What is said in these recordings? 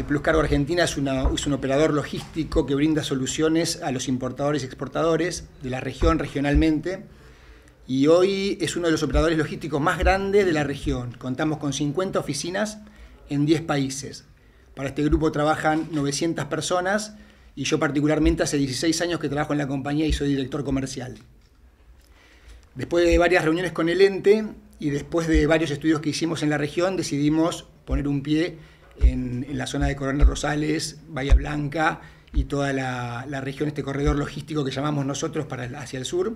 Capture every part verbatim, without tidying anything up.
Plus Cargo Argentina es, una, es un operador logístico que brinda soluciones a los importadores y exportadores de la región regionalmente. Y hoy es uno de los operadores logísticos más grandes de la región. Contamos con cincuenta oficinas en diez países. Para este grupo trabajan novecientas personas y yo particularmente hace dieciséis años que trabajo en la compañía y soy director comercial. Después de varias reuniones con el ente y después de varios estudios que hicimos en la región, decidimos poner un pie en, en la zona de Coronel Rosales, Bahía Blanca y toda la, la región, este corredor logístico que llamamos nosotros para el, hacia el sur.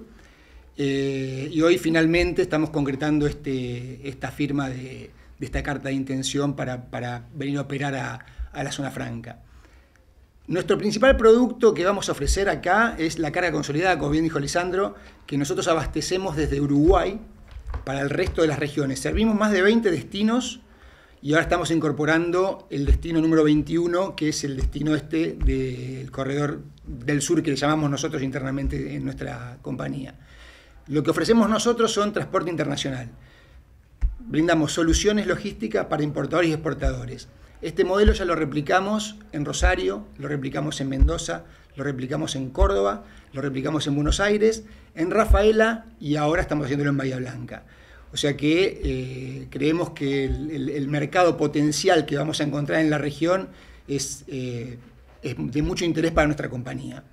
Eh, y hoy finalmente estamos concretando este, esta firma de, de esta carta de intención para, para venir a operar a, a la zona franca. Nuestro principal producto que vamos a ofrecer acá es la carga consolidada, como bien dijo Lisandro, que nosotros abastecemos desde Uruguay para el resto de las regiones. Servimos más de veinte destinos y ahora estamos incorporando el destino número veintiuno, que es el destino este del corredor del sur que le llamamos nosotros internamente en nuestra compañía. Lo que ofrecemos nosotros son transporte internacional. Brindamos soluciones logísticas para importadores y exportadores. Este modelo ya lo replicamos en Rosario, lo replicamos en Mendoza, lo replicamos en Córdoba, lo replicamos en Buenos Aires, en Rafaela y ahora estamos haciéndolo en Bahía Blanca. O sea que eh, creemos que el, el, el mercado potencial que vamos a encontrar en la región es, eh, es de mucho interés para nuestra compañía.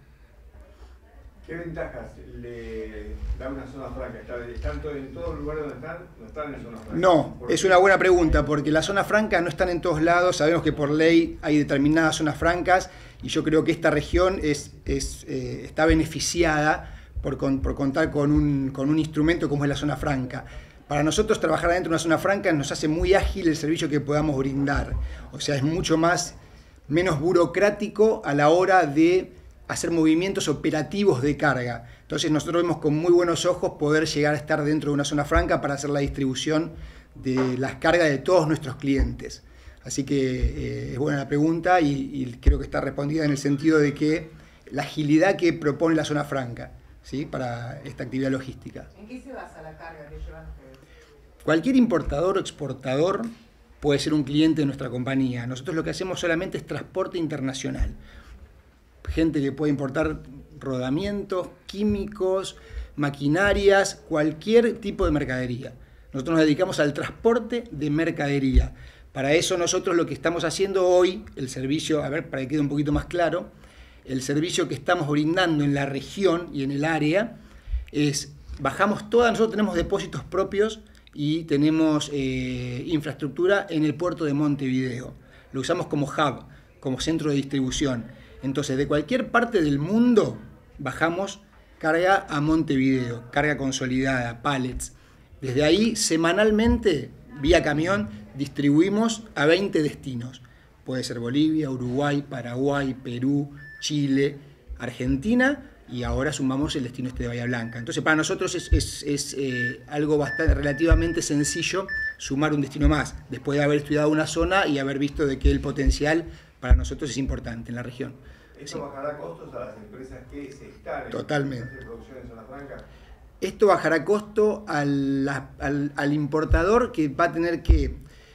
¿Qué ventajas le da una zona franca? ¿Están en todos los lugares donde están? ¿No están en zona franca? No, es una buena pregunta, porque las zonas francas no están en todos lados. Sabemos que por ley hay determinadas zonas francas y yo creo que esta región es, es, eh, está beneficiada por, con, por contar con un, con un instrumento como es la zona franca. Para nosotros trabajar adentro de una zona franca nos hace muy ágil el servicio que podamos brindar. O sea, es mucho más, menos burocrático a la hora de hacer movimientos operativos de carga. Entonces nosotros vemos con muy buenos ojos poder llegar a estar dentro de una zona franca para hacer la distribución de las cargas de todos nuestros clientes. Así que eh, es buena la pregunta y, y creo que está respondida en el sentido de que la agilidad que propone la zona franca, ¿sí?, para esta actividad logística. ¿En qué se basa la carga que llevan ustedes? Cualquier importador o exportador puede ser un cliente de nuestra compañía. Nosotros lo que hacemos solamente es transporte internacional. Gente que puede importar rodamientos, químicos, maquinarias, cualquier tipo de mercadería. Nosotros nos dedicamos al transporte de mercadería. Para eso nosotros lo que estamos haciendo hoy, el servicio, a ver, para que quede un poquito más claro, el servicio que estamos brindando en la región y en el área es, bajamos todas, nosotros tenemos depósitos propios y tenemos eh, infraestructura en el puerto de Montevideo. Lo usamos como hub, como centro de distribución. Entonces, de cualquier parte del mundo bajamos carga a Montevideo, carga consolidada, pallets. Desde ahí, semanalmente, vía camión, distribuimos a veinte destinos. Puede ser Bolivia, Uruguay, Paraguay, Perú, Chile, Argentina y ahora sumamos el destino este de Bahía Blanca. Entonces, para nosotros es, es, es eh, algo bastante relativamente sencillo sumar un destino más, después de haber estudiado una zona y haber visto de que el potencial para nosotros es importante en la región. ¿Esto Sí. bajará costos a las empresas que se están Totalmente. en producción en zona franca? Esto bajará costo al, al, al importador, que va a tener que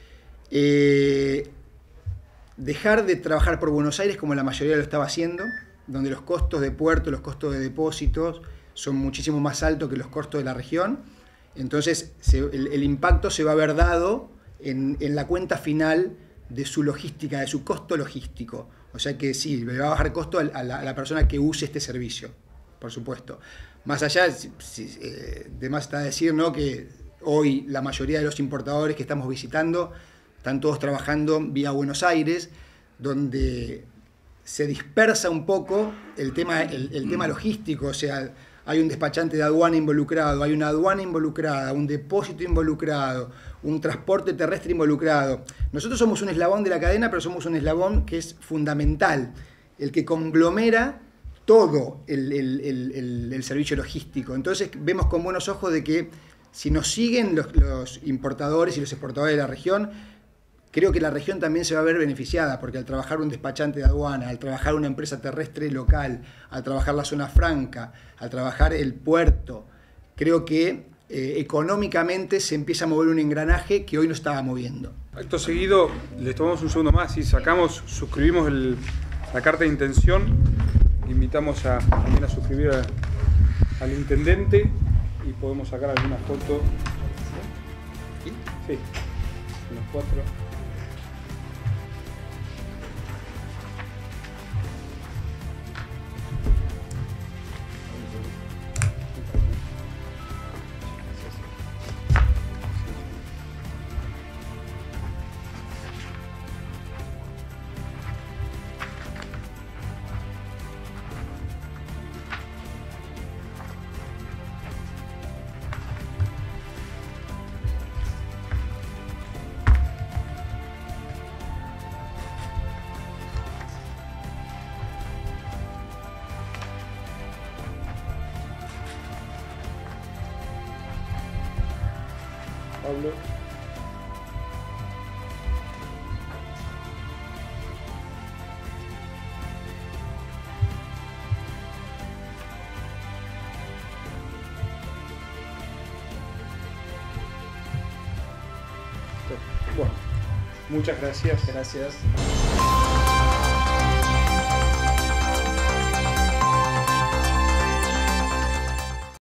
eh, dejar de trabajar por Buenos Aires como la mayoría lo estaba haciendo, donde los costos de puerto, los costos de depósitos son muchísimo más altos que los costos de la región. Entonces se, el, el impacto se va a ver dado en, en la cuenta final de su logística, de su costo logístico. O sea que sí, le va a bajar costo a la, a la persona que use este servicio, por supuesto. Más allá, si, eh, de más está decir, ¿no?, que hoy la mayoría de los importadores que estamos visitando están todos trabajando vía Buenos Aires, donde se dispersa un poco el tema, el, el tema logístico. O sea, hay un despachante de aduana involucrado, hay una aduana involucrada, un depósito involucrado, un transporte terrestre involucrado. Nosotros somos un eslabón de la cadena, pero somos un eslabón que es fundamental, el que conglomera todo el, el, el, el, el servicio logístico. Entonces vemos con buenos ojos de que si nos siguen los, los importadores y los exportadores de la región, creo que la región también se va a ver beneficiada, porque al trabajar un despachante de aduana, al trabajar una empresa terrestre local, al trabajar la zona franca, al trabajar el puerto, creo que eh, económicamente se empieza a mover un engranaje que hoy no estaba moviendo. Acto seguido, les tomamos un segundo más y sacamos, suscribimos el, la carta de intención. Invitamos a, también a suscribir a, al intendente y podemos sacar alguna foto. Sí, unos cuatro. Pablo. Bueno, muchas gracias. Gracias.